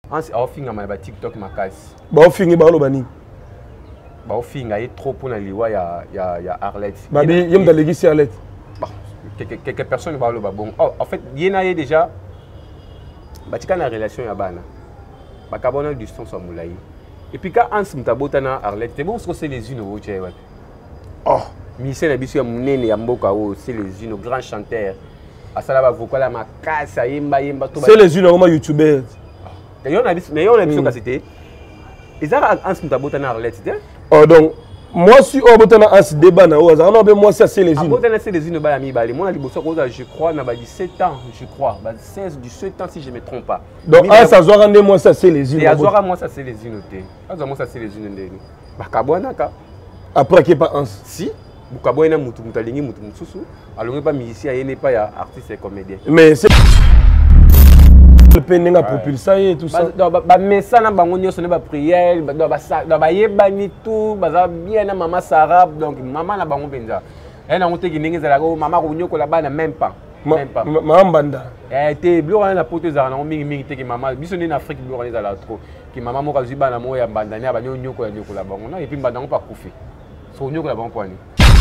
Anse aofinga ma ba TikTok makasi. Ba ofingi ba lo bani. Ba ofinga est trop pour na liwa ya Arlette. Ba bi yem da legisi Arlette. Quelques personnes ba lo ba bon. Oh, en fait, yena ye déjà ba tika na relation ya bana. Ba kabona distance à moulayi. Et puis quand Anse mutabota na Arlette, c'est bon parce que c'est les unes au tché. Oh, Michel Abisu ya munene ya mboka o, c'est les unes grand chanteur. Asala vocal à ma casse yemba to. C'est les unes au youtubeur. D'ailleurs on a vu que c'était ils ont Anse mutabota na Arlette, c'était. Oh donc moi si on botana Anse débat na o, ça non mais moi ça c'est les unes. Botana c'est les unes ba mi bali. Moi na liboso ko je crois na ba 17 ans, je crois, ba 16 17 ans si je me trompe pas. Donc Anse ça doit rendre moi ça c'est les unes. Et azora moi ça c'est les unes té. Azora moi ça c'est les unes ndeni. Ba kabwana ka. Après qui pas Anse. Si Bukabona mutu mutalingi mutu mususu alongi pas musicien yene pas ya artiste et comédien. Mais c'est le pending à propulser et tout ça. Ba messa na bango nyoso ne ba prière, ba yebani tout, ba bien na maman Sarah donc maman na bango benza. Elle na monté ki ningi za la maman ko nyoko la bana même pas. Même pas. Maman banda. Te blo na pote za na mingi mingi te ki maman biso ni na Afrique blo za la trop. Ki maman mo ka ziba na mo ya banda ni ba nyoko ya nyoko la bango na et puis banda ngo pas kufi. So nyoko la bango kwani.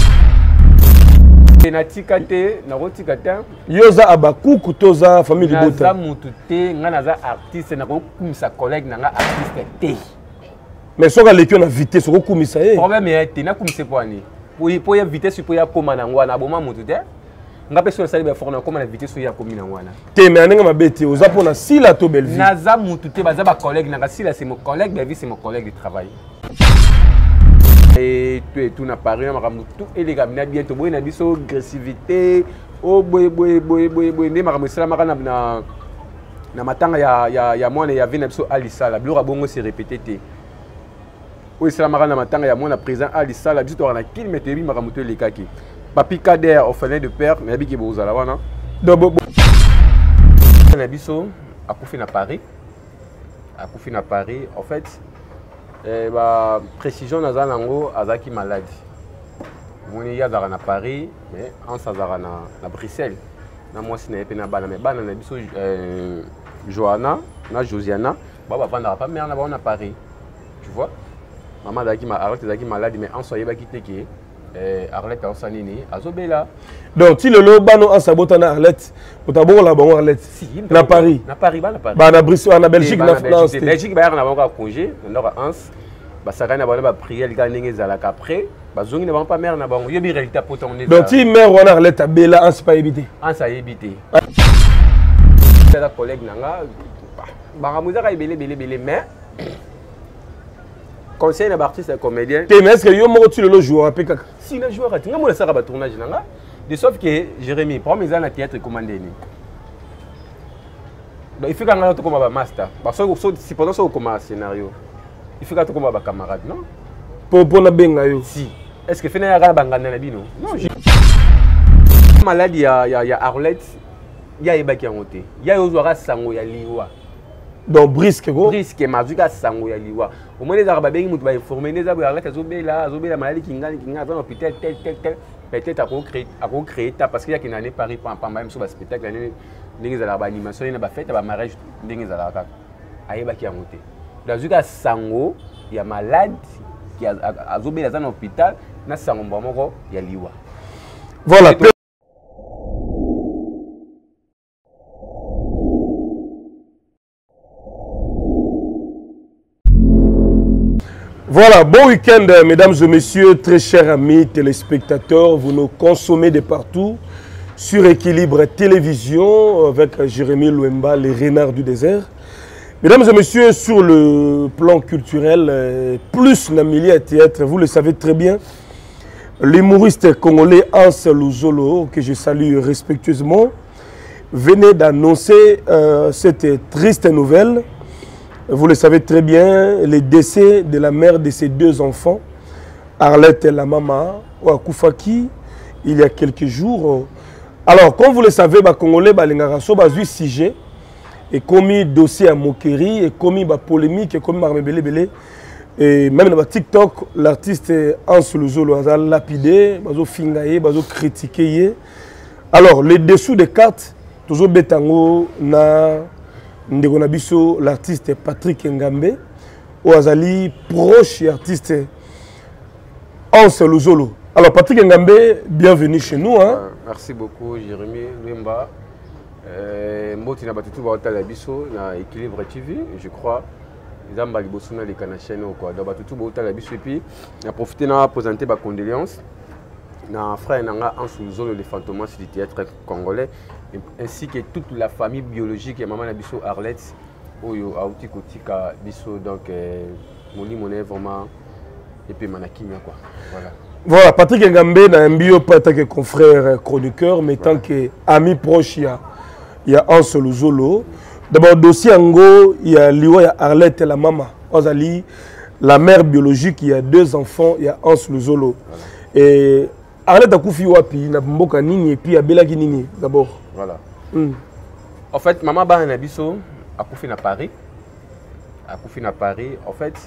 Natika te na rotika te yoza abakuku toza famille de bota. Naza mutu te nga naza artiste na ko kumisa collègue na nga artiste te. Mais soka lekio na vitesse ko kumisa e. Problème est te na kumise poani. Pour ya vitesse pour ya koma na ngwana boma mutu te. Nga peso na sali ba forna koma na vitesse ya komi na ngwana. Te mais aninga mabete oza pona sila to belle vie. Naza mutu te baza ba collègue na nga sila c'est mon collègue, belle vie c'est mon collègue de travail. Et tout n'a pas rien, tout et les gars, bientôt, il y a une agressivité. Oh, boy, ne m'a remis ça, na matanga ya moi, il y avait une Alissa, la blure a bon se répété. Oui, c'est la marana matanga ya moi, la président Alissa, la juste on a kill, mais m'a remis les kaki. Papi Kader, orphelin de père, mais habité aux alawana. Donc, on a biso, à Koufine à Paris. À Koufine à Paris, en fait. Bah, précision dans Zanango, Azaki malade. Moni ya zara na Paris, mais en zara na Bruxelles. Na moi si na epena bana mais bana na biso Johanna, na Josiana, bah vendre pas mère na Paris. Tu vois? Maman Arlette malade mais en soyez ba quitté qui Arlette en sanini azobela. Donc si le lobano en sabota na Arlette, otabo la bon Arlette. Si, na Paris. Na Paris ba na Paris. Ba na Bruxelles, na Belgique, na France. Belgique ba na ba congé, na Ans. Ba sakana ba prière ga ndenge zala qu'après, ba zongi na ba pas mère na ba yo bi réalité poton on est. Donc si mère on Arlette abela en pas éviter. En ça éviter. C'est la collègue nanga ba ramuza ka belé mais conseil na artiste et comédien. Mais est-ce que yo mo tu le joueur pe kaka? Si le joueur atinga mo la sara ba tournage nanga. De sauf que Jérémy pour mes ans théâtre commandé ni. Donc il faut qu'on a tout comme un master. Parce que si pendant ça on commence scénario. Il faut qu'on a tout comme un camarade, non? Pour na benga yo. Si. Est-ce que fena ya bangana na bino? Non. Maladie ya Arlette, ya ebaki en côté. Ya ozwara sango ya liwa. Donc brisque go. Brisque mazuka sango ya liwa. Au moins les arabes bengi mutu ba informer les arabes Arlette azobela maladie kinga dans l'hôpital tel. Peut-être à créer parce qu'il y a une année Paris par même sur le spectacle l'année des animations il y a ba fête ba mariage des alaka ayeba qui a monté dans zuka sango il y a malade qui a azobela dans l'hôpital na sango mbamoko ya liwa. Voilà. Voilà, bon week-end mesdames et messieurs, très chers amis téléspectateurs, vous nous consommez de partout sur Équilibre Télévision avec Jérémy Louemba, les renards du désert. Mesdames et messieurs, sur le plan culturel, plus la milieu théâtre, vous le savez très bien, l'humoriste congolais Hans Luzolo, que je salue respectueusement, venait d'annoncer cette triste nouvelle. Vous le savez très bien, le décès de la mère de ses deux enfants, Arlette et la maman, Koufaki, il y a quelques jours. Alors, comme vous le savez, les Congolais, les sujet, et commis dossier à moquerie, et commis polémique, et commis belé. Et même dans TikTok, l'artiste Hans Luzolo a lapidé, a fingaye, a critiqué. Alors, les dessous des cartes, toujours bétango, na ndeko na biso l'artiste Patrick Ngambe ou azali proche artiste Anse Luzolo. Alors Patrick Ngambe, bienvenue chez nous hein. Merci beaucoup Jérémy Limba. Mboti na batutu ba hôtel biso na Équilibre TV, je crois. Ils ont liboso na les chaîne quoi. Donc batutu ba hôtel biso et puis on a profité na présenter ba condoléances na frère nanga Anse Luzolo le fantomas du théâtre congolais ainsi que toute la famille biologique et maman na biso Arlette oyo auti kotika biso donc moni moné vraiment et puis manakimia quoi. Voilà. Voilà, Patrick Ngambe n'a un bio pas tant que confrère chroniqueur mais tant que ami proche il y a Anse Luzolo. D'abord dossier Ango, il y a Liwa, il y a Arlette et la maman. Ozali, la mère biologique, il y a 2 enfants, il y a Anse Luzolo. Voilà. Et Arlette a koufi wapi, na mboka nini et puis a belaki nini d'abord. Voilà. En fait, maman ba na biso a koufi na Paris. A koufi na Paris. En fait,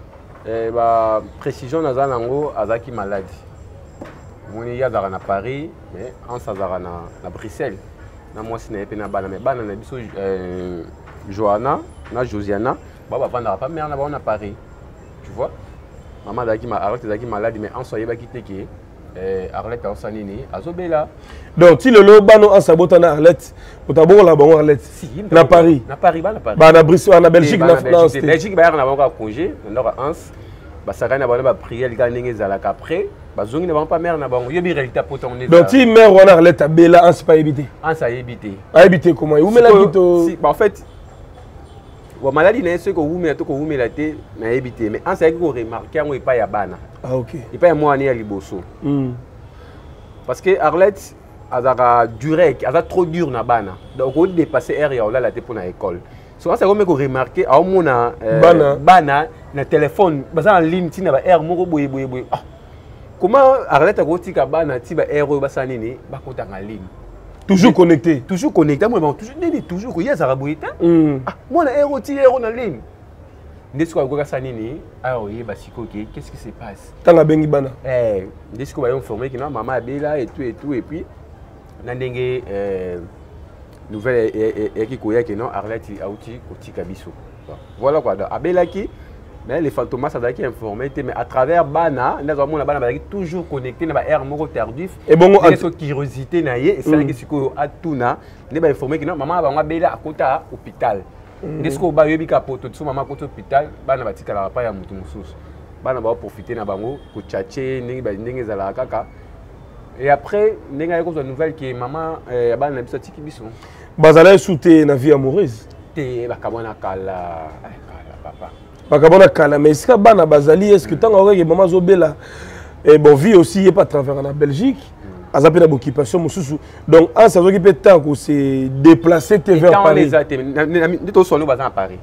bah précision na zanango azaki malade. Moni ya zara na Paris, mais en zara na Bruxelles. Na moi si na epé na bana mais bana na biso Johanna, na Josiana, ba vanda pas mère na ba na Paris. Tu vois? Maman azaki malade mais en soyé ba kiteke. Arlette a osanini azobela. Donc si le lobano en sabota na Arlette, otabo la bon Arlette. Si, na Paris. Na Paris ba na Paris. Ba na Bruxelles, na Belgique, na France. Belgique ba na ba congé, na Ans. Ba sakana ba na prière ga ndenge zalaka après, ba zongi na ba pas mère na ba yobi réalité poto on est. Donc si mère on Arlette a bela en pas éviter. En ça éviter. A éviter comment? Où met la Si en fait wa maladie na ce que vous mettez ko vous mettez na éviter mais en ça ko remarquer on pas ya bana. Ah OK. Il pas moi ni à liboso. Parce que Arlette a duré, a trop dur na bana. Donc on dépasser air ya la tête pour na école. Souvent ça comme remarquer à mon bana na téléphone basa en ligne tina ba air moko boye. Ah. Comment Arlette a gotika bana ti ba air basa nini ba kota en ligne. Toujours connecté. Toujours connecté moi toujours il y a ça raboita. Ah moi na air ti air na ligne. Ndesiko agoka sanini aoye basiko qu'est-ce qui se passe tanga bengi bana ndesiko ba informer que non maman abela et tout et puis na ndenge nouvelle qui koya que non Arlette auti kotika biso voilà quoi abela qui mais les fantomas ça qui informé mais à travers bana ndazo mona bana ba toujours connecté na ba air moko tardif et bon so curiosité na ye et ça qui siko atuna ne ba informer que non maman ba ngabela akota hôpital. Ndesiko ba yobi ka poto tso mama koto hôpital bana batikala pa ya mutu mususu bana ba profiter na bango ko tchatcher ndenge zala kaka et après ndenge ayeko zo nouvelle que maman bana na biso tiki biso bazala souté na vie amoureuse te bakabona kala papa bakabona kala mais est-ce que bana bazali est-ce que tanga oke maman zobela et bon vie aussi est pas travers en Belgique azape na occupation mususu donc en ça occupé temps ko se déplacer vers Paris ndito solo baza à Paris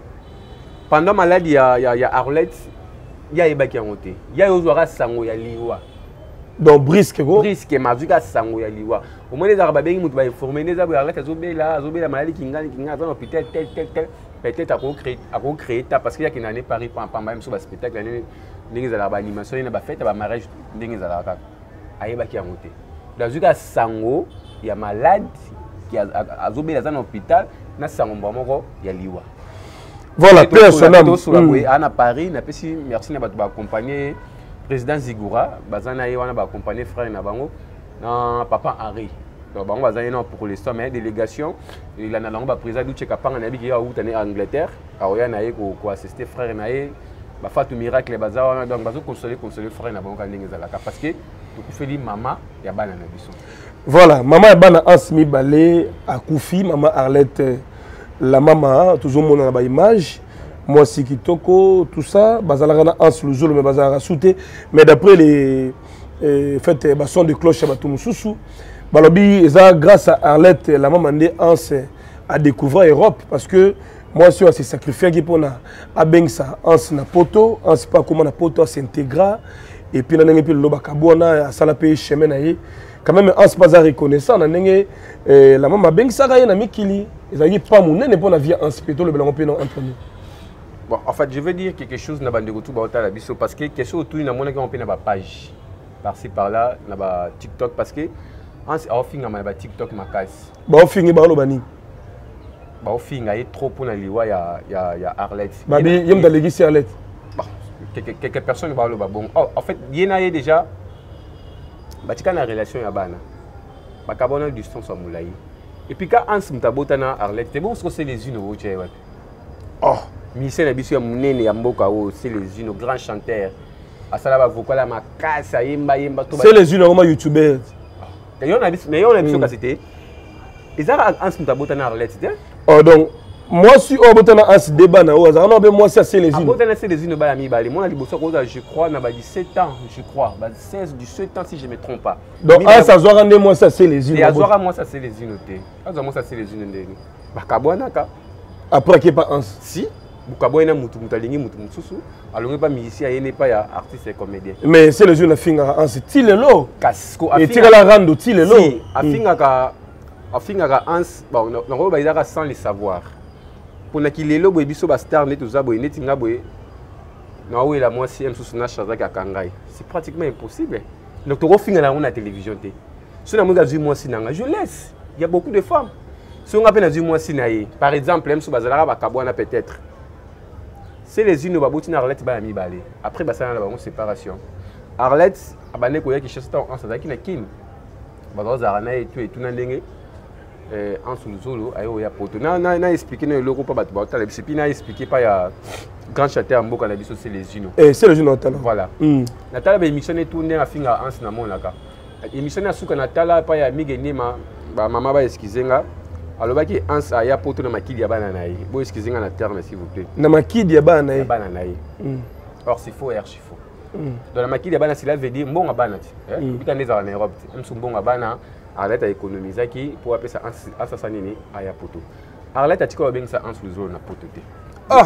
pendant maladie il y a Arlette il y a ebaki en côté il y a ozwaka sango ya liwa donc brisque mazuka sango ya liwa au moins les arabes bengi mutu ba informer les arabes Arlette azobela maladie kinga dans l'hôpital tel peut-être à créer parce qu'il y a qui n'année Paris pas même sur le spectacle ndenge za la animation na ba fête ba mariage ndenge za la ayebaki yango te dazuka sango ya malade qui azobela dans l'hôpital na sango moko ya liwa voilà personnel à Paris na pesi merci na bato ba accompagner président Zigura bazana ye wana ba accompagner frère na bango na papa Henri donc bango bazana non pour l'instant mais délégation il a na lango ba président du cheka panga na biki ya utane Angleterre aoya na ye ko assister frère na ye ba Fatou miracle bazawa donc bazo consoler frère na bango ndenge zalaka parce que tukufeli mama ya bana na biso. Voilà, maman ya bana Ansmi Balé a Koufi, maman Arlette la maman toujours mon na ba image moi si kitoko tout ça bazala na Anse Luzolo mais bazala souté mais d'après les fait ba son de cloche ba tumususu balobi eza grâce à Arlette la maman de Anse a découvert Europe parce que moi si on s'est sacrifié qui pour na abengsa Anse na poto Anse pas comment na poto s'intégrer et puis na puis le bakabona à sala pays chemin na ye quand même Anse pas reconnaissant na ndenge la maman bengsa ka ye na mikili ezali pas mon ne pour la vie Anse plutôt le blanc pénon entre nous. Bon, en fait, je veux dire quelque chose na bande retour ba la biso parce que quelque chose tout na mona qu'on peut na ba page par-ci par-là na ba TikTok parce que Anse a offert na ba TikTok makasi. Ba offert ba lo bani. ba ofinga est trop pour na liwa ya Arlette. Babi yem dalegi Arlette. Quelques personnes ba lo ba bon. Oh, en fait, yena yé déjà batika na relation ya bana. Ba kabona distance à moulayi. Et puis quand Hans mutabota na Arlette, c'est bon c'est les unes au tché. Oh, Michel na biso ya munene ya mboka o, c'est les unes grand chanteur. Asala ba vocal ma kasa yemba to. C'est les unes comme youtubeur. Mais on a biso ka c'était. Ils ont Hans mutabota na Arlette, c'est. Oh donc moi si on botana Hans débat na o, non ben moi c'est les unes. Botana c'est les unes ba mi balé. Moi na liboso ko je crois na ba 17 ans, je crois, ba 16 17 ans si je me trompe pas. Donc Hans azwa rendre moi ça c'est les unes. Et azwa moi ça c'est les unes té. Azwa moi ça c'est les unes ndeni. Ba kabwana ka. Après qui pas Hans. Si Bukabwana mutu mutalingi mutu mususu alonge pas musicien yene pas ya artiste et comédien. Mais c'est les unes finga Hans tilelo. Kasko et tika la rando tilelo. Si afinga ka Hans bon non ba izaka sans le savoir. Pour qu'il lelo boy biso ba star net oza boy net nga boy. Na oui la moi si msusu na chaza ka kangai. C'est pratiquement impossible. Donc to finga na la télévision té. Si na mga moi si nanga je laisse. Il y a beaucoup de femmes. Si on appelle moi si naïe. Par exemple, même sous bazala ba kabwana peut-être. C'est les unes babouti na Arlette ba mi balé. Après ba ça na ba séparation. Arlette abane ko yaki chesta en sadaki na kin. Ba zarana et tout na ndenge. En sous-zolo ayo ya poto na expliquer na loko pa bato ba tala bisepi na expliquer pa ya grand chanteur mboka na biso c'est les unes. C'est les unes otala. Voilà. Natala ba émission et tout na finga ans na monaka. Émission na suka natala pa ya migene ba mama ba excusenga. Alors baki ans aya poto na makili ya bana na ye. Bo excusenga na terme s'il vous plaît. Na makili ya bana ye. Bana na ye. Or c'est faux archi faux. Dans la makili ya bana cela veut dire mbonga bana ti. Bita neza na Europe. Même so mbonga bana Arlette a économisé qui pour appeler ça assassininer à Yapoto. Arlette a dit qu'on ça en sous na poto. Ah.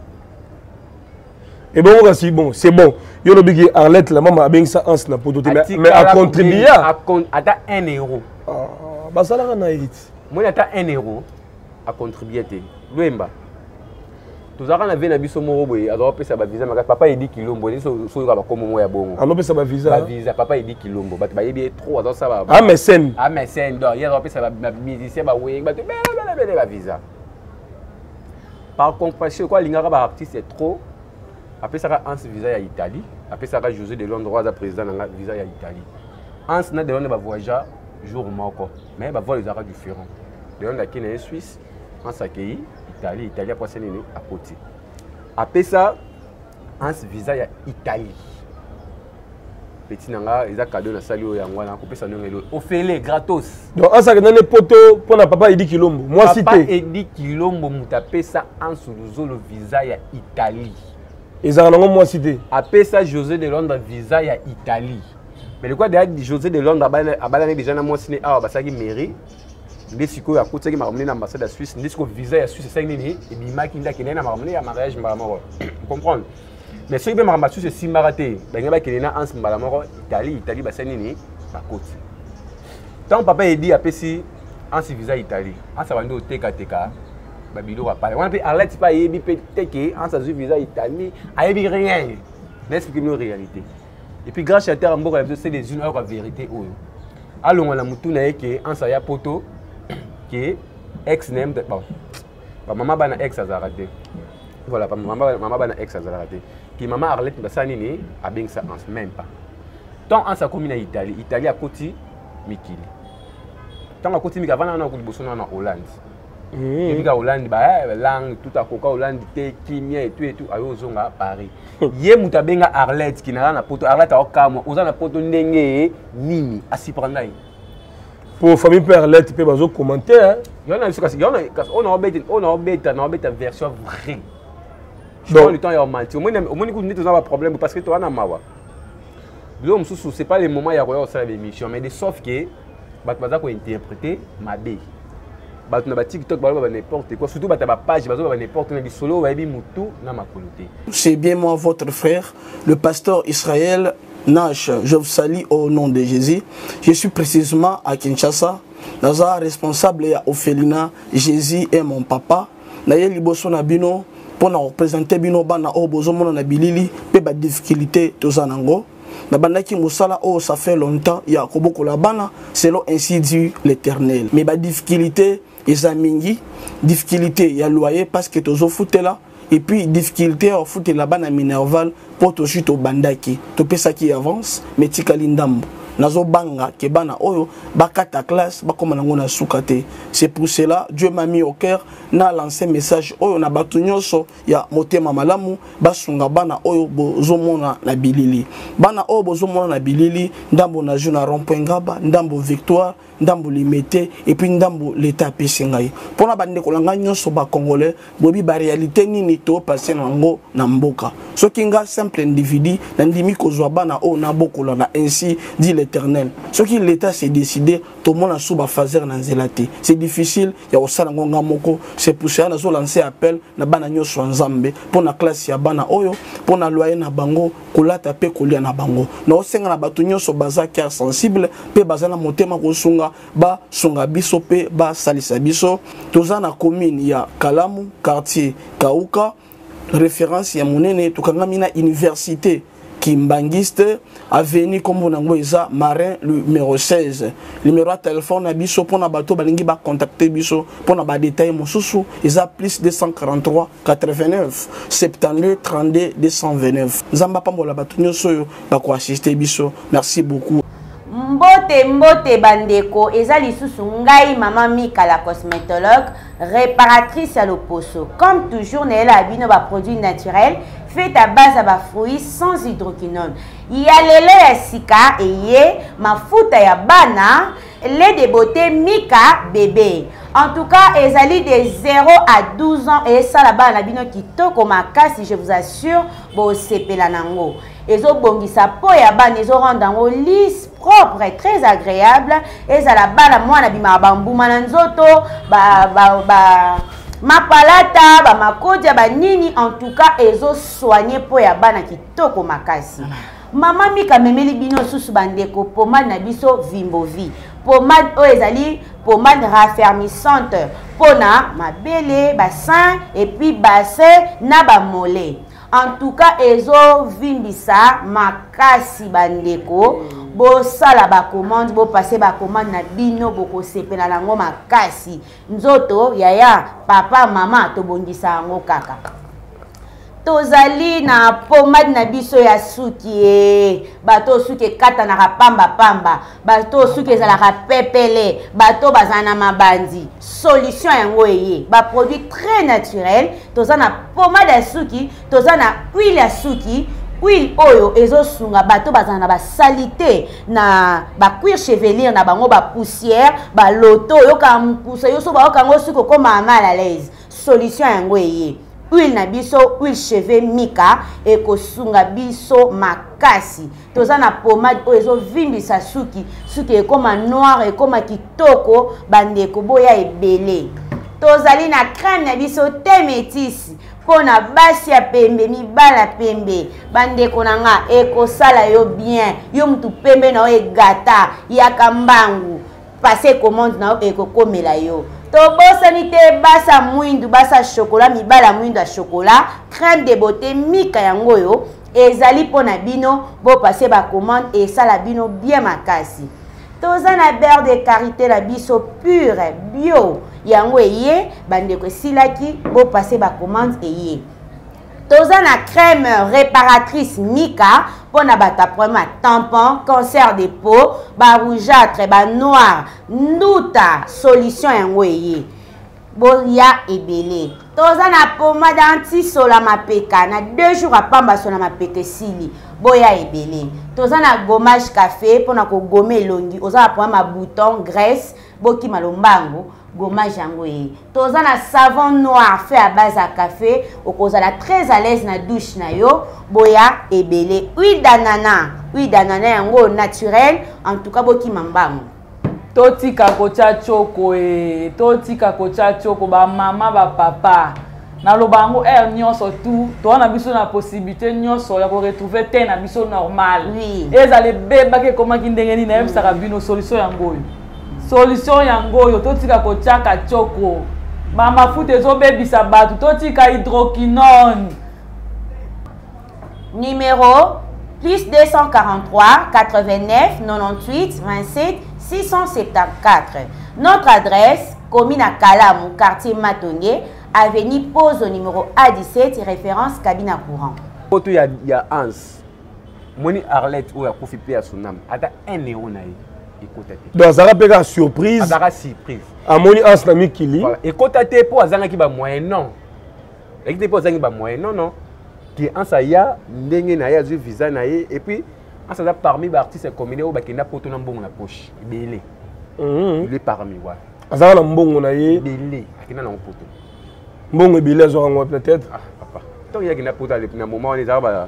Et bon aussi bon, c'est bon. Yo no bigi Arlette la maman a bien ça en na poto mais a contribué à 1 euro. Ah, bah ça la na hit. Moi ata 1 euro à contribuer té. Loemba. Tous ara na vena biso moro boy, alors pesa ba visa maka papa edi kilombo ni so ka ba komo ya bongo. Ah non pesa ba visa. Ba visa papa edi kilombo, ba ba yebi trop alors ça va. Ah mais scène. Ah mais scène donc il alors pesa ba musicien ba we ba ba visa. Par compassion quoi lingaka ba artiste c'est trop. Après ça Hans visa ya Italie, après ça José de Londres za président na visa ya Italie. Hans na de Londres ba voyager jour moko, mais ba voyager ara différent. De Londres qui est Suisse, Hans accueilli Italie après c'est né à côté. Après ça, Hans visa ya Italie. Petit nanga, ils a cadeau na sali o yango na couper ça ngelo. Ofele gratos. Donc Hans a donné poto pour na papa Edi Kilombo. Moi cité. Papa Edi Kilombo mutape ça Hans le visa ya Italie. Ils a nango moi cité. Après ça José de Londres visa ya Italie. Mais le quoi derrière José de Londres abana déjà na moi signé ah basaki mairie. Ndesiko ya kotaki maramener na ambassade de Suisse, ndesiko visa ya Suisse c'est nini et bimaki ndaki na maramener ya mariage mbalamoro. Comprendre. Mais ceux qui maramener Suisse c'est maraté. Benga ba kelena Hans mbalamoro Italie ba nini ba côte. Tant papa il dit après si Hans visa Italie. Hans va ndo teka ba bilo ba parler. On peut Arlette pas yebi peut-être que Hans a visa Italie, a yebi rien. N'explique nous réalité. Et puis grâce à terre mboka c'est des une heure la vérité oyo. Allons la mutuna yeke Hans ya poto qui ex name bon maman bana ex azarate voilà maman bana ex azarate qui maman Arlette basani ni a bien ça en même pas tant en sa commune Italie à côté Mikili tant à côté Mikili avant on a liboso na Hollande Mika Hollande ba langue tout à coca Hollande te kimia et tout ayo zonga Paris ye mutabenga Arlette qui na poto Arlette a okamo ozana poto ndenge nini asiprandai pour famille père Arlette peut bazo commenter hein. On a une version vraie. Je prends le temps et on mentit. Au moins nous avons un problème parce que toi on a mawa. L'homme sous c'est pas le moment il y a quoi ça l'émission mais de sauf que baza ko interpréter mabe. Ba na ba TikTok ba n'importe quoi surtout ba ta page ba n'importe na solo ba bi mutu na makoloté. C'est bien moi votre frère le pasteur Israël Nash, je vous salue au nom de Jésus. Je suis précisément à Kinshasa. Naza responsable ya Ophelina. Jésus est mon papa. Naye liboso na bino pour représenter bino bana o bozo mona na bilili pe ba difficulté tozanango. Na bandaki musala oh ça fait longtemps ya koboko la bana selon ainsi dit l'Éternel. Mais ba difficulté eza mingi difficulté ya loyer parce que tozo futela et puis difficulté au futela bana Minerval pour to chute au bandaki to pesa qui avance mais tikali ndambo nazo banga ke bana oyo bakata classe bakoma nango na sukate. C'est pour cela Dieu m'a mis au cœur na lancé message oyo na batu nyonso ya motema malamu basunga bana oyo bozomona na bilili, bana oyo bozomona na bilili ndambo na juna rond-point Ngaba, ndambo Victoire, ndambo Limete et puis ndambo l'état pesingai pona bande kolanga nyonso ba congolais bobi ba réalité nini to passer nango na mboka soki nga simple individu na ndimi kozwa bana o na bokola na ainsi dit l'Éternel. Soki l'état s'est décidé tout le monde a sous ba fazer na nzelate c'est difficile ya osala ngonga moko. C'est pour ça nazo lancer appel na bana nyonso nzambe pona classe ya bana oyo pona loyer na bango kolata pe kolia na bango na osenga na batu nyonso baza cœur sensible pe bazana motema kosunga ba sunga biso pe ba salisa biso. Toza na commune ya Kalamu quartier Kauka référence ya monene tukangami na université Kimbangiste avenue comme on eza Marin numéro 16. Numéro de téléphone na biso pona bato balingi ba contacter biso pona ba détail mosusu eza plus 243 89 72 32 229. Zamba pambola bato nyoso ba ko assister biso. Merci beaucoup. Mbote bandeko eza lisusu ngai mama Mika la cosmétologue réparatrice à l'oposo. Comme toujours elle a bino ba produits naturels fait à base à fruits sans hydroquinone. Il y a le lait ya sika et yé mafuta ya bana lait de beauté Mika bébé. En tout cas, ezali de 0 à 12 ans et ça là-bas la bino kitoko makasi, je vous assure, bo sepela nango. Ezo bongisa po ya bana ezo rendre nango lisse, propre et très agréable. Ezala bana mwana bima bambuma na nzoto mapalata ba makodia ba nini, en tout cas ezo soigner po ya bana kitoko makasi. Mama Mika memeli bino susu bandeko pomade na biso Vimbovi. Pomade o ezali pomade raffermissante pona mabele, bassin et puis bassin na ba mollet. En tout cas ezo vimbisa makasi bandeko. Bo sala ba commande, bo passer ba commande na bino boko sepela nango makasi. Nzoto yaya papa mama to bongisa ngo kaka. Tozali na pomade na biso ya suki bato suki kata na pamba bato suki ezala pepele bato bazana mabandi solution yango eye ba produit très naturel. Tozana pomade ya suki, tozana huile ya suki. Huile oyo ezo sunga bato bazana ba salité na ba cuir chevelure na bango ba poussière ba loto yo ka mpusa yo so ba okango suko koma mal à l'aise. Solution yango eye huile na biso huile cheveux Mika ekosunga biso makasi. Tozana pomade oyo ezo vimbisa suki ekoma noir ekoma kitoko bandeko boya ebele. Tozali na crème na biso te métis pona basi ya pembe mibala pembe bandeko nanga ekosala yo bien yo mutu pembe na yo egata yaka mbangu passer commande na yo ekokomela yo. Tobosani te basa mwindu basa chocolat mibala mwindu ya chocolat crème de beauté Mika yango yo ezali pona bino bo passer ba commande et sala bino bien makasi. Tozana beurre de karité la biso pure bio yango eye bandeko silaki bo passer ba commande eye. Tozana crème réparatrice Mika pona bata problème tampon, cancer de peau, ba rougeâtre, ba noir, nduta solution yango eye. Boya ebele. Tozana pomade anti-sola mapeka na 2 jours à pamba sola mapeka sili. Boya ebele. Tozana gommage café pona ko gommer longi. Ozana problème bouton, graisse, boki malombango. Gommage yango e. Tozana savon noir fait à base à café. Okozala très à l'aise na douche na yo. Boya ebele. Huile d'ananas yango naturel. En tout cas boki mambango. Totika kocha choko totika kocha choko ba mama ba papa na lobango nyonso tout to na biso na possibilité nyonso ya ko retrouver te na biso normal. Oui. Ezale beba ke koma kindengeni na ebisa bino solution yango yo totika kocha choko ba mafuta ezo bebisa batu totika hydroquinone. Numéro plus 243 89 98 27 674. Notre adresse commune à Kalamu, quartier Matonge, avenue Pose au numéro A17, référence cabine à courant. Il y a Hans. Moni Arlette ou ya Kofi P à son âme. Ada 1 euro na écoute. Donc ça rappelle la surprise. Ada surprise. À Moni Hans na mikili. Voilà. Écoute pour azanga ki ba moyen non. Écoute pour azanga ba moyen non. Qui en ça ya ndenge na ya visa na ye et puis en ça parmi les artistes communés au bakina poto na mbongo na poche. Belé. Il est parmi ouais. Azanga na mbongo na ye. Belé. Akina na poto. Mbongo belé azanga peut-être. Ah papa. Donc il y a kina poto à moment on les a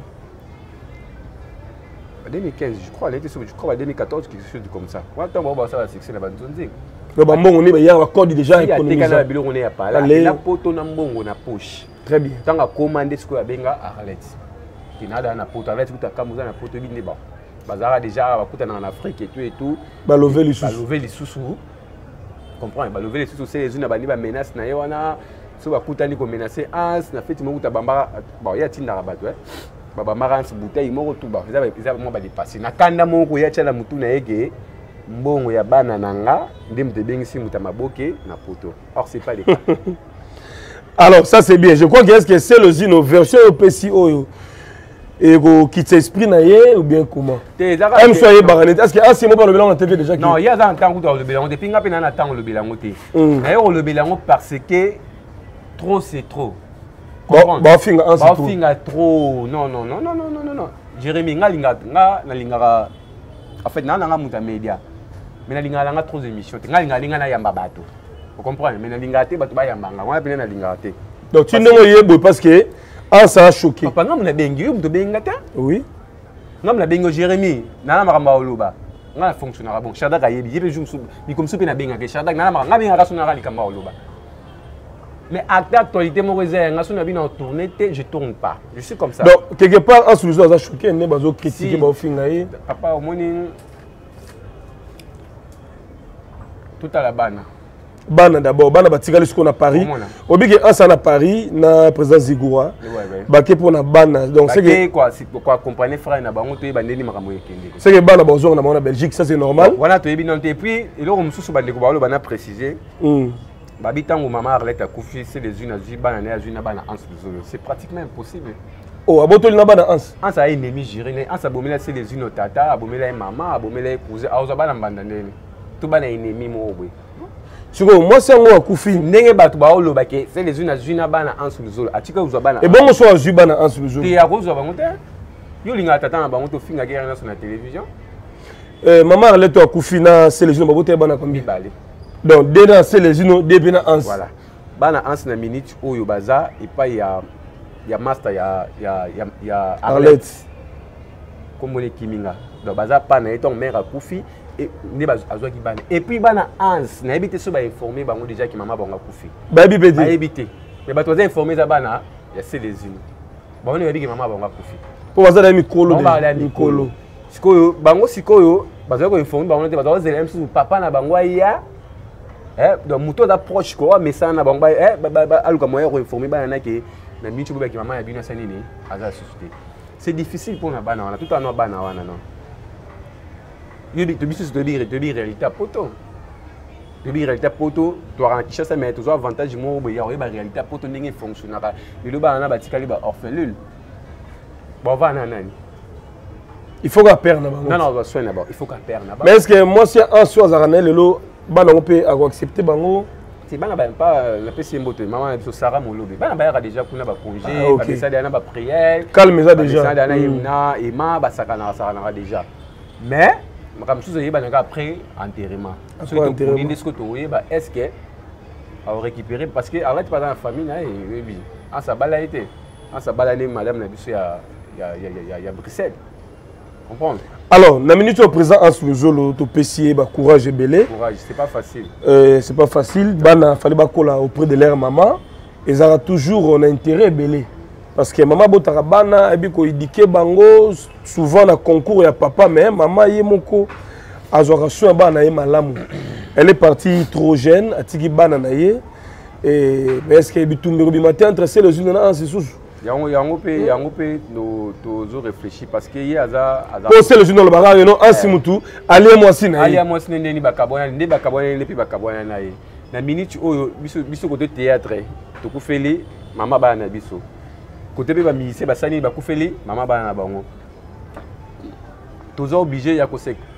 2015, je crois, je crois 2014, quelque chose comme ça. Quand on va ça succès là-bas, le bambon on est un accord déjà économisé. On est pas là. La poto na mbongo na poche. Très bien. Tant à commander ce que a benga Arlette. Qui n'a dans la poto Arlette tout à kamuza na poto binde ba. Bazara déjà va kuta en Afrique et tout. Ba lever les sous. Ba lever les sous. Comprends, ba lever les sous c'est les une ba ni ba menace na yewana. So ba kuta ni ko menacer ans na feti mo kuta bamba ba ya tinda rabato baba marans bouteille moko tout ba eza mo ba dépasser na kanda moko ya tchala mutu na yeke mbongo ya bana nanga ndem te bengisi muta maboke na poto. Or c'est pas le cas. Alors ça c'est bien. Je crois que est-ce que c'est le zino version OPC oyo et qui t'exprime na ye ou bien comment? Aime soyez baranete. Est-ce que ancien mot par le bilan en TV déjà? Non, il y a un temps où le bilan depuis nga pena na temps le bilan té. D'ailleurs le bilan parce que trop c'est trop. Bah finga trop. Non. Jérémy nga na lingara. En fait na muta média. Mais na lingara trop d'émissions. Nga na yamba bato. Vous comprenez? Mais na lingara te bato ba yamba nga. Nga pena na lingara te. Donc tu n'es yebo parce que ça a choqué. Papa nga na bengi yo mto benga ta? Oui. Nga na bengo Jérémy na makamba oloba. Nga fonctionnera bon. Shadak ayebi yebe jour mi comme soupe na benga ke Shadak na makamba nga benga rasona likamba oloba. Mais à l'actualité, je tourne pas. Je suis comme ça. Donc, quelque part, en solution, ça a choqué, on a critiqué. Papa, au moins, tout à la banane. Bana d'abord, bana batikali ce qu'on a Paris. Au bigue un ça à Paris, na président Zigoura. Baké pour na bana. Donc c'est que quoi comprendre frère na bango to bandeli makamoye kende. C'est que bana bazor na Belgique, ça c'est normal. Voilà to yebi non et puis et là on mususu bandeko ba lo bana préciser. Babi tango maman Arlette a couché c'est les unes à bana na une bana ans zolo. C'est pratiquement impossible. Oh, abotoli na bana ans. Ans a ennemi géré, ans abomela c'est les unes tata, abomela maman, abomela cousin, aoza bana mbandane. Tout bana ennemi mo obwe. Moi c'est moi Koufi. Nenge batu ba oloba ke c'est les unes bana en sous le sol. Atika uzwa bana. Et bon moi soit zu bana en sous le sol. Ti ya kozwa bango te. Yo linga tata na bango to finga ke na sur la télévision. Maman Arlette a Koufi na c'est les unes ba bote bana combien balé. Donc dès dans c'est les unes dès bana ans. Voilà. Bana ans na minute oyo baza et pas ya master ya Arlette. Comme les kiminga. Donc baza pa na eton mère a Koufi. Et puis bana ans na habité so ba informer bango déjà que maman bango kufi ba habité mais ba to informer za bana ya c'est les unes bango ne habité maman bango kufi pour baza na mikolo mikolo sikoyo bango sikoyo baza ko informer bango te baza zela msu papa na bango ya donc muto da proche ko mais ça na bango aluka moyen ko informer bana na ke na michu ba ki maman ya bina sanini aza société c'est difficile pour na bana wana tout en bana wana non. Tu dis réalité à poto. Tu dis réalité à poto, tu as un chasse mais tu as avantage moi il y a réalité à poto n'est fonctionnera. Le ba na batikali ba orphelin. Bon va nanani. Il faut qu'à perdre non non soin d'abord, il faut qu'à perdre. Mais est-ce que moi si un soir zaranel le ba on peut accepter bango c'est bana ba pas la PC mbote maman so Sarah molobe. Bana ba déjà kuna ba congé, ba ça dana ba prière. Calme ça déjà. Ça dana imna ima ba sakana déjà. Mais comme si après enterrement. Est-ce que on récupérer parce que arrête pas dans la famille en sa balayé en sa balayé madame Nabiso il y a Bruxelles. Comprendre. Alors, la minute au présent en sous le zolo to pessier ba courage et belé. Courage, c'est pas facile. C'est pas facile. Bana fallait ba kola auprès de leur maman et ça a toujours on a intérêt belé. Parce que maman botarabana et bien ko idike bango souvent na concours ya papa mais maman yemoko azoration bana malamu. Elle est partie trop jeune atiki bana na ye et mais est-ce que bitumbi matin entre ces les unes en sous yango pe no to réfléchir parce que y a pour c'est les unes le bagarre non en simutu aller moi sina aller moi sina ni bakabona ndi bakabona ni pi bakabona na ye na minute oyo biso côté théâtre tokufeli mama bana biso côté pe ba musicien basani bakufeli mama bana bango toza obligé ya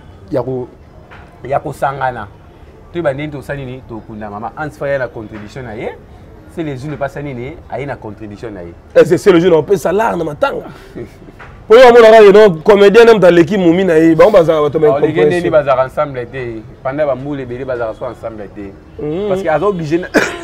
kosangana to ba ndeni tosali ni tokunda mama ansfaya na contribution na ye c'est les unes pas sani ni ayi na contribution na ye c'est le jeune on peut salaire na matanga pour yo mona ka no comédien nam ta l'équipe mumi na ye ba on bazaka bato ba comprendre les ndeni bazaka ensemble été pendant ba moule belé bazaka so ensemble été parce que azo obligé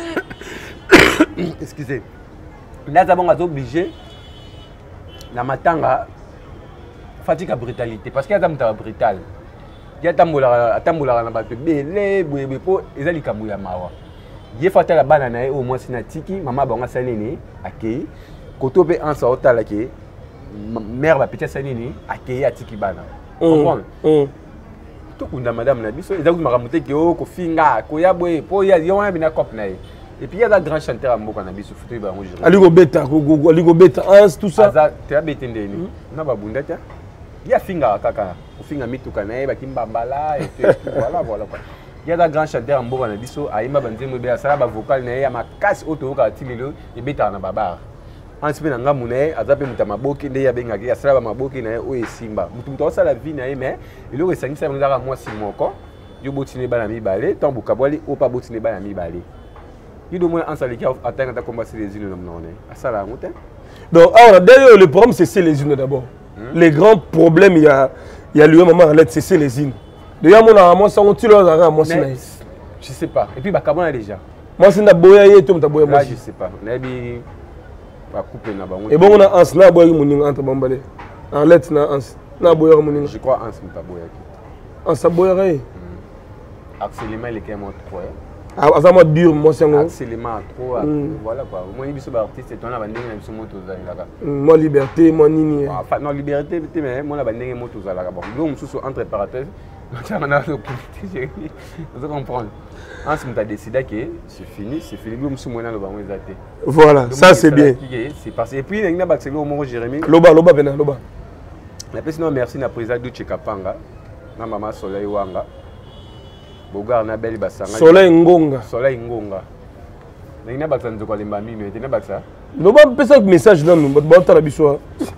excusez ndaza bon azo obligé na matanga fatigue brutalité parce qu'il y a des brutal il y a tambola na bato belé boyebe po ezali kambu ya mawa ye fata la bana na au moins sinatiki mama bango sanini akei koto pe ansa otala ke mère ba petit sanini akei atiki bana comprendre to kunda madame na biso ezali makamute ke o ko finga ko ya boye po ya yona bina cop na ye et puis il y a des grands chanteurs à mboka na biso futu ba ngo jira aliko beta ans tout ça aza te abetende ni na babunda ta ya finga kaka ufinga mituka na ye bakimbambala et voilà quoi il y a des grands chanteurs en mboka na biso ayimba banzembo be asala ba vocal na ye ya makasi otoka atililo ebeta na babar ansipe na ngamu na ye aza pe muta maboki nde ya bengaki asala ba maboki na ye o esimba mutu osala vie na ye mais eloko esangisa bango ezaka mwasi moko yo botine bana mibale tant bokabwali o pa botine bana mibale yo do mona ansaliki atanga ta combattre les unes nom non asala yango te donc alors d'ailleurs le problème c'est les unes d'abord les grands problèmes il y a lui maman Arlette c'est les unes déjà mon amant ça on tire là moi je sais pas et puis bakabona déjà moi c'est na boya ye to mtaboya moi je sais pas na bi ba couper na bango et bon on a ans na boya muninga entre bambale Arlette na ans na boya muninga je crois ans mtaboya ki ans sa boya re absolument les qui montent trop azama dur moi c'est absolument trop voilà quoi moi biso ba artiste to na bandenge na biso moto zalaka moi liberté moi nini enfin non liberté mais moi na bandenge moto zalaka bon donc mususu entre parenthèses vous comprenez. Ensuite, tu as décidé que c'est fini. Voilà, donc, ça c'est bien. C'est passé. Et puis, il y a un au moment Jérémy. Loba, Bena, Loba. La personne merci na président Duche Kapanga, na maman Soleil Wanga. Bogar na belle basanga. Soleil Ngonga. Soleil Ngonga. Na ina baksa nzoko lemba mimi, ina baksa. Loba pesa message dans nous, ba ta la biso.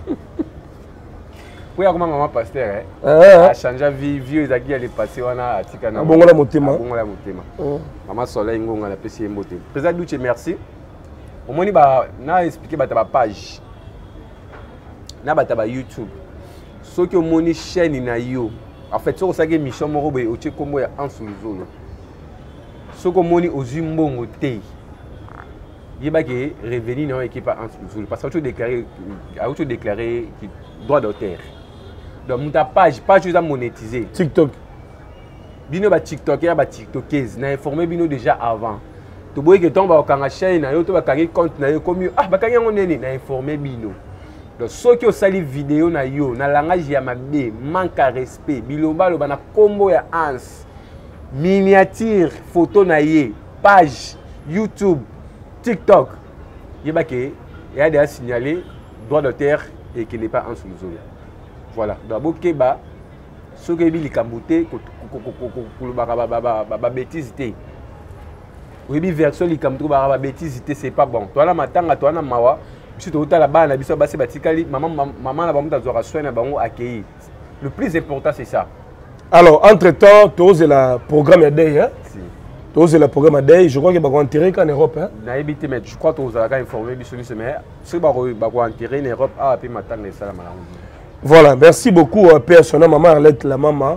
Oui, comme maman pasteur, a changé vie, vieux Zaki allait passer wana atika na. Bongo la motema. Bongo la motema. Maman Soleil Ngonga la pesi mbote. Président Duche merci. Au moins ba na expliquer ba ta page. Na ba ta YouTube. Ce que mon chaîne na yo. En fait, ce que ça mission moko boy o kombo ya Ansuluzolo. Ce que moni ozumbongo te. Yeba ke revenu na équipe Ansuluzolo parce que tu déclaré droit d'auteur. Donc ta page déjà monétisée. TikTok. Bino ba TikToker ba TikTokers na informé bino déjà avant. To boye que ton ba okanga chaîne na yo to ba kangi compte na yo comme ba kangi ngo neni na informé bino. Donc ceux qui ont sali vidéo na yo na langage ya mabe manque à respect biloba lo bana combo ya ans miniature photo na ye page YouTube TikTok yeba ke ya déjà signalé droit d'auteur et qu'il n'est pas en sous-zone. Voilà. Donc keba ceux qui bi likambuté ko ba bêtise té. Oui bi version likambuté ba bêtise té c'est pas bon. Toi la matanga toi na mawa biso to la bana biso basi batikali maman na bango tazora soin na bango accueillir. Le plus important c'est ça. Alors entre-temps tu as la programme ya day hein. Tu as le programme day, je crois que va enterrer en Europe hein. Na ebité mais je crois que tu as informé biso ni mais ce va enterrer en Europe a puis matanga ça la malango. Voilà, merci beaucoup personnellement maman Arlette la maman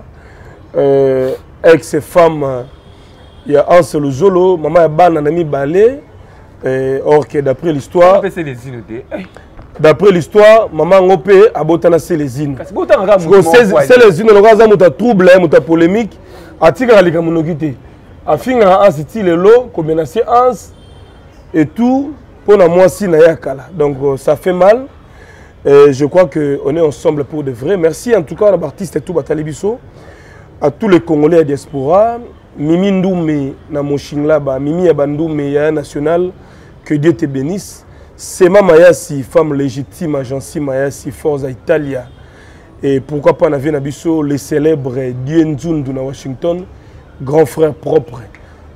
ex-femme il y a Ansel Zolo, maman ya bana na mi balé. Or que d'après l'histoire, d'après l'histoire, maman ngopé abotana c'est les îles. C'est les îles, le gars muta trouble, muta polémique, atika alika monokité. Afinga ans style lo, comme menacer ans et tout pour na moi si na yakala. Donc ça fait mal. Je crois que on est ensemble pour de vrai. Merci en tout cas à l'artiste et tout Batalibiso, à tous les Congolais à diaspora. Mimi Ndoumé na Moshingla ba Mimi Abandoumé ya national, que Dieu te bénisse. Sema Mayasi, femme légitime, agence Mayasi, Forza Italia. Et pourquoi pas na Nabiso, le célèbre Dieu Nzundu na Washington, grand frère propre.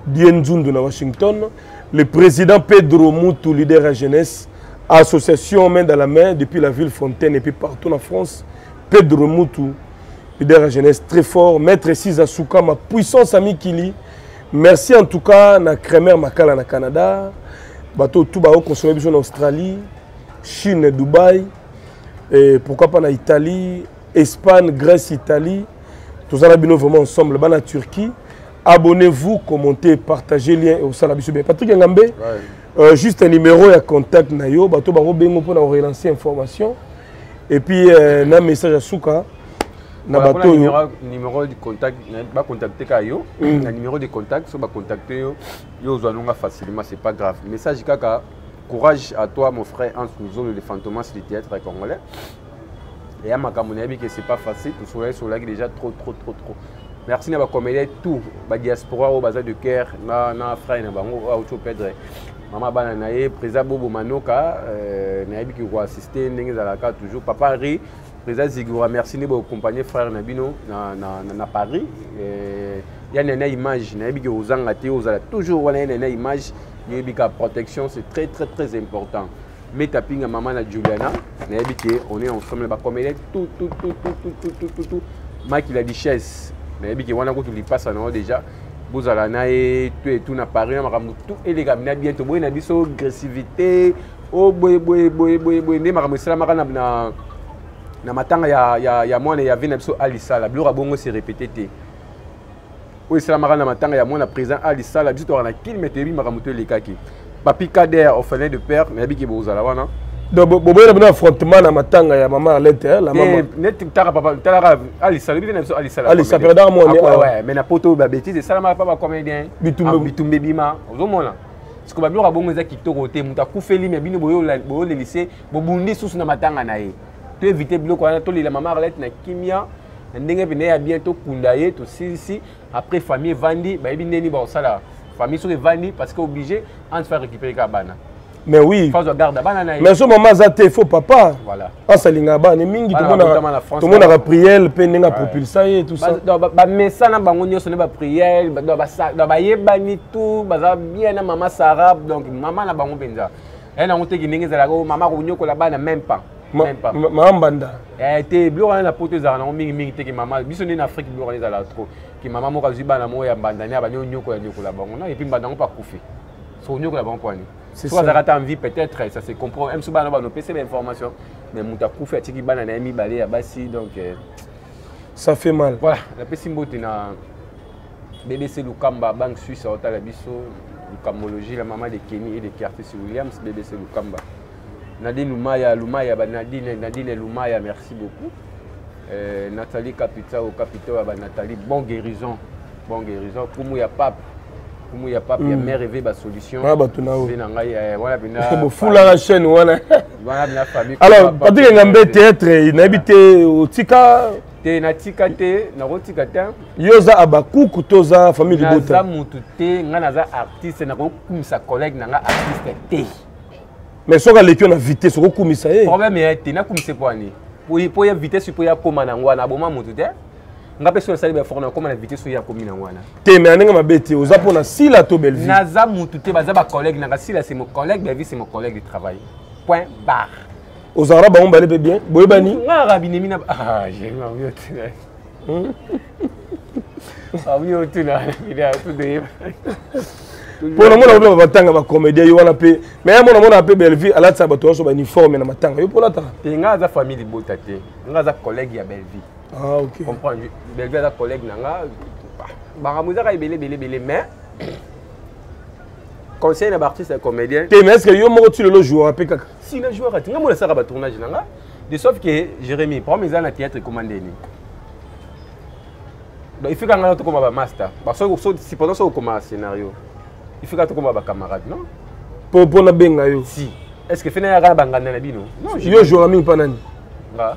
Dienzundu na Washington, le président Pedro Moutou, leader à jeunesse, association main dans la main depuis la ville Fontaine et puis partout en France. Pedro Moutou, leader à jeunesse très fort, maître Siza Souka, ma puissance ami Kili. Merci en tout cas na Kremer Makala na Canada, bateau tout bao consommé en Australie, Chine, Dubaï, et pourquoi pas en Italie, Espagne, Grèce, Italie. Tous allons vraiment ensemble, en Turquie. Abonnez-vous, commentez, partagez le lien au Salabiso. Patrick Ngambe, juste un numéro et un contact nayo, bateau baro bengo pour relancer information. Et puis un message à Souka. Numéro de contact, va contacter Kayo. Un numéro de contact, so va contacter yo. Yo zoanonga facilement, c'est pas grave. Message kaka, courage à toi mon frère Hans Nouzo, le fantomas du théâtre congolais. Et à ma camonnaie que c'est pas facile, tout soleil sur là déjà trop. Merci à ma comédie tout, la diaspora au bazar de cœur, na frère na bango auto pedre. Maman bana naé président Bobo Manoka, naébi qui va assister ndenge zalaka toujours papa ri, président Zigura merci ne bo accompagner frère Nabino na Paris. Il y a une image, naébi qui ozanga te ozala toujours wana une image, naébi ka protection c'est très important. Mais taping à maman na Juliana, naébi qui on est ensemble ba comédie tout. Mike il a dit chaise. Mais bien on a quand tu passes en déjà vous allez et tout na Paris na tout et les gars bientôt boy na biso agressivité oh boy ne maramu sala makana na matanga ya mwana ya vina biso Alissa la blura bongo se répéter oui sala makana matanga ya mwana président Alissa la biso to na kilomètre bi maramu to lekaki papi Kader orphelin de père mais bien vous allez wana. Donc, vous avez un affrontement dans matanga ya maman Alette, la maman. Net tara papa, tara Alissa, le bien Alissa. Alissa perdant moi. Ouais, mais na poto ba bêtise, ça la papa comédien. Bitumbe bima. Ozomona. Parce que ba blora bongo za kitoko te, muta kufeli mais bino boyo le lycée, bobundi sous na matanga na ye. Tu éviter biloko na to la maman Alette na kimia, ndenge bine ya bientôt kundaye to si après famille vandi, ba bine ni ba sala. Famille sur vandi parce que obligé en faire récupérer kabana. Mais oui. Mais ce moment, il faut papa. Voilà. En salinga ba ni mingi tout le monde a prière, peine a propulsé et tout ça. Mais ça na bango nyoso ne ba prière, ba yeba ni tout, ba bien na maman Sarah donc maman na bango benza. Elle a monté ki ndenge za ko maman ko nyoko la ba na même pas. Maman banda. Te blo na pote za na mingi te ki maman biso ni na Afrique blo za la trop. Ki maman mo ka ziba na mo ya banda ni ba nyoko la bango na et puis banda ko pas kufi. So nyoko la bango poani. Soit ça rate en vie peut-être ça se comprend même si on a nos PC d'information mais muta kufa tiki bana na mi balé à basi donc ça fait mal. Voilà la PC mbote na BBC Lukamba banque suisse à la biso Lukamologie la maman de Kenny et de Curtis Williams BBC Lukamba Nadine Lumaya Nadine Lumaya merci beaucoup Nathalie Capita au Capito Nathalie bon guérison pour moi il y a pas il y a pas bien mais rêver la solution. Voilà la chaîne voilà. Alors Patrick Ngambe théâtre il habité au Tika na tika te na rotika te yoza abakuku toza famille Libota na mutu te ngana za artiste na ko kumisa collègue na nga artiste te mais soka lekio na vitesse ko kumisa problème est na kumise poani pour ya vitesse pour ya koma na ngwana boma mutu te nga peso sali ba forna koma na vitesse ya komi na ngwana te mais aninga mabeti oza pona sila to belle vie na za mutu te baza ba collègue na nga sila c'est mon collègue belle vie c'est mon collègue de travail point barre aux arabes on balé bien boyebani nga rabinemi na j'ai ma mieux ah oui otuna il a tout de pour le monde on va batanga ba comédien yo wana pe mais mon a pe belle vie ala tsa bato so ba uniforme na matanga yo pour la ta te nga za famille Libota te nga za collègue ya belle vie ah OK comprends belle vie za collègue na nga ba muza ka belé mais conseil na artiste comédien te mais est-ce que yo mo tu le joueur pe kaka si le joueur nga mo la sara ba tournage na nga de sauf que Jérémy pour mes ans théâtre commandé ni donc il faut qu'on ait comme un master parce que si pendant ça comme un scénario il faut qu'on ait comme un camarade non pour na benga yo si est-ce que fena ya ga bangana na bino non yo joueur ami pa nani nga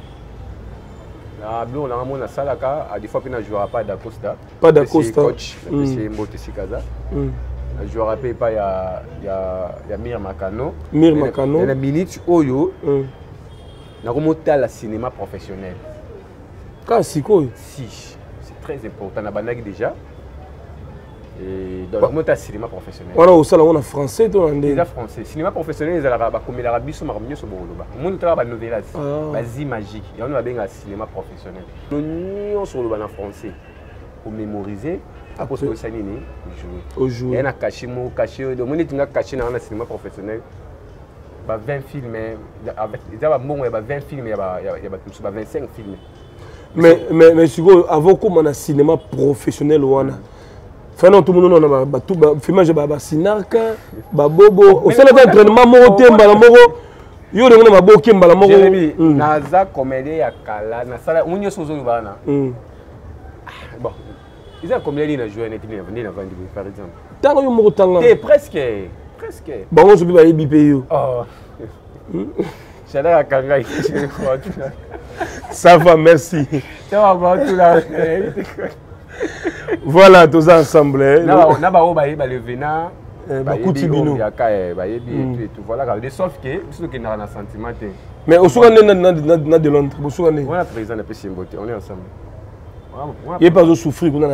na blo na mona salaka a des fois pena joueur pas d'Acosta coach c'est Mbote Sikaza joueur pas ya Mir Makano la minute oyo na remonter la cinéma professionnel quand si quoi si c'est très important na banaki déjà Et donc, moi, tu as cinéma professionnel. On a aussi en français, toi, en déjà français. Cinéma professionnel, ils ont comme la rabis sur marmier sur Boloba. Mon travail est novelas, basi magique. Et on a bien un cinéma professionnel. Nous sur le en français pour mémoriser. Après, c'est aussi jouer. Il y a un caché, donc on est caché dans le cinéma professionnel. 20 films, il y a 20 films, il y a 25 films. Mais avant comme un cinéma professionnel, Enfin, tout le monde a un filmage de Sinarka, Bobo. Au sein de l'entraînement, il y a un beau qui est Jérémy, Naza comédie à Kala, Nasala, on y a souvent Bana. Bon, ils ont combien de joueurs par exemple? Tant presque. Bon, on se peut aller biper. Oh. J'adore à Kangai. Ça va, merci. Ça va voir tout là. Voilà, tous ensemble. Sauf que c'est un sentiment. Mais au soir, on est de Londres. On a président de Pessimbote, on est ensemble. Il n'y a pas de souffrir. On a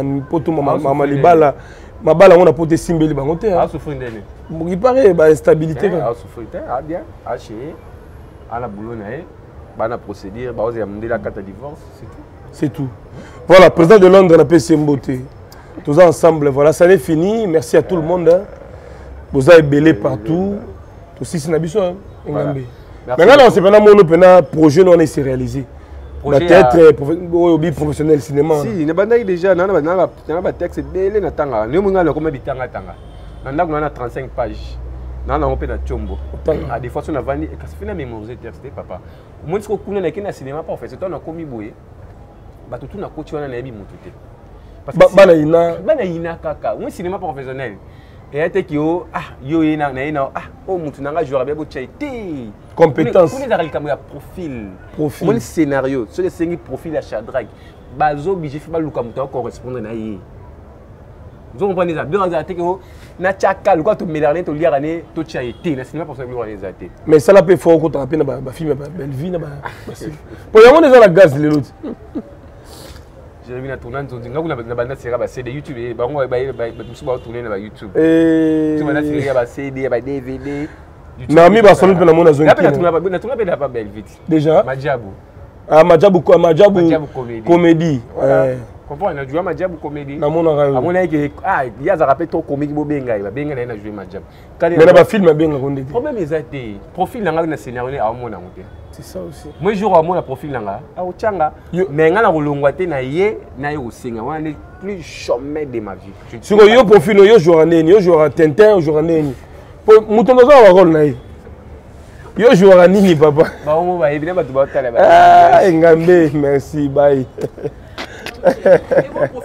ma balle, on a porté Simbeli Bangote. Ah, souffrir d'elle. Il paraît instabilité. Ah, souffrir. Ah, bien. Ah, chez à la boulot, on a procédure, on a la carte de divorce, c'est tout. C'est tout. Voilà, président de Londres, on a PCMBOT. Tous ensemble, voilà, ça n'est fini. Merci à tout le monde. Vous avez belé partout. Tout si c'est Nabiso. Maintenant, on sait pas un projet, on est réalisé. Peut-être professionnel cinéma. Si, il y a déjà un texte belé na tanga. Nous on a comme bitanga tanga. On a 35 pages. On a open na chombo. À des fois on a vendu et ça fait na mémoriser texte papa. Moi ce qu'on a na cinéma pas fait, c'est on a commis boye. Ba tout na coach wana na yebi mututé. Parce que bana ina kaka. Moi cinéma professionnel. Et était qui yo yo ina mutu nanga joueur ba bo chaité. Compétence. Pour les arrêter comme profil. Mon scénario, sur les 5 profils à Shadrach, bazo obligé faire le comme toi correspondre na yé. Vous comprenez ça? Bien en que na chaka, le quoi tu mélanger to lire année to chaité, na cinéma pour ça que vous avez. Mais ça la peut faut qu'on t'appelle na film belle vie na ba. Pour y avoir des gens la gaz les l'autre. J'ai vu na tournante on dit na banda sera ba CD YouTube et ba on va ba tourner na YouTube. Et tu vas na série ba CD ba DVD. Mais ami ba solo pe na mona zone. Na tourner pas belle vite. Déjà Madjabou. Ah Madjabou comédie. Comprends, on a joué Madjabou comédie. Na mona rayo. Amona que il y a ça rappelle trop comique bo benga na jouer Madjabou. Mais na ba film benga konde. Problème exacté. Profil na scénario à mona ngote. C'est ça aussi. Moi jour à mon profil nanga au changa mais nga na kolongwa te na ye osinga wana plus jamais de ma vie. Sur yo profil yo joueur neni, yo joueur Tintin, yo joueur neni. Pour mutongo za wa rôle na ye. Yo joueur nini papa? Ba on va évidemment tu ba tala ba. Ah ngambe, merci, bye.